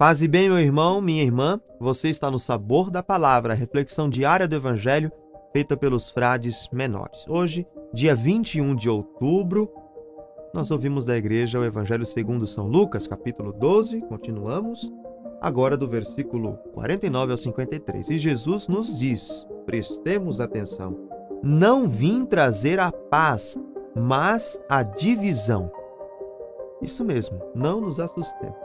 Paz e bem, meu irmão, minha irmã, você está no Sabor da Palavra, a reflexão diária do Evangelho feita pelos frades menores. Hoje, dia 21 de outubro, nós ouvimos da igreja o Evangelho segundo São Lucas, capítulo 12, continuamos, agora do versículo 49 ao 53. E Jesus nos diz, prestemos atenção, não vim trazer a paz, mas a divisão. Isso mesmo, não nos assustemos.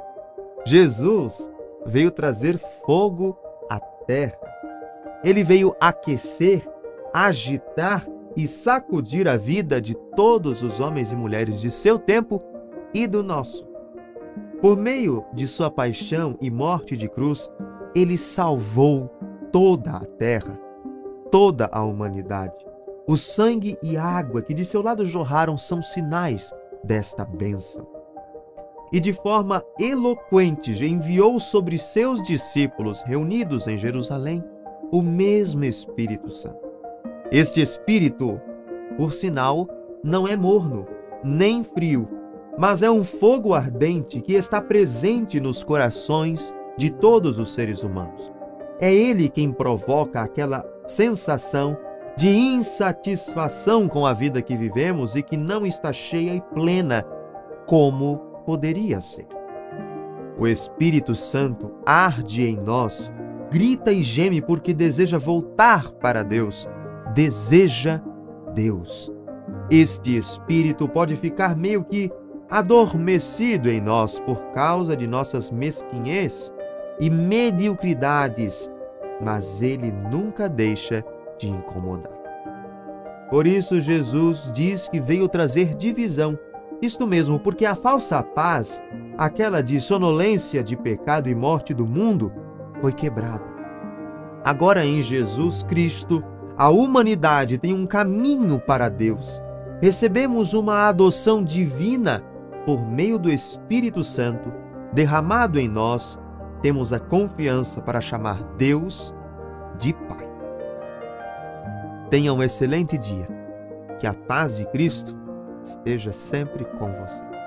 Jesus veio trazer fogo à terra. Ele veio aquecer, agitar e sacudir a vida de todos os homens e mulheres de seu tempo e do nosso. Por meio de sua paixão e morte de cruz, ele salvou toda a terra, toda a humanidade. O sangue e água que de seu lado jorraram são sinais desta bênção. E de forma eloquente enviou sobre seus discípulos reunidos em Jerusalém o mesmo Espírito Santo. Este Espírito, por sinal, não é morno, nem frio, mas é um fogo ardente que está presente nos corações de todos os seres humanos. É ele quem provoca aquela sensação de insatisfação com a vida que vivemos e que não está cheia e plena como poderia ser. O Espírito Santo arde em nós, grita e geme porque deseja voltar para Deus, deseja Deus. Este Espírito pode ficar meio que adormecido em nós por causa de nossas mesquinhez e mediocridades, mas ele nunca deixa de incomodar. Por isso Jesus diz que veio trazer divisão. Isto mesmo, porque a falsa paz, aquela de sonolência de pecado e morte do mundo, foi quebrada. Agora em Jesus Cristo, a humanidade tem um caminho para Deus. Recebemos uma adoção divina por meio do Espírito Santo, derramado em nós, temos a confiança para chamar Deus de Pai. Tenha um excelente dia. Que a paz de Cristo esteja sempre com você.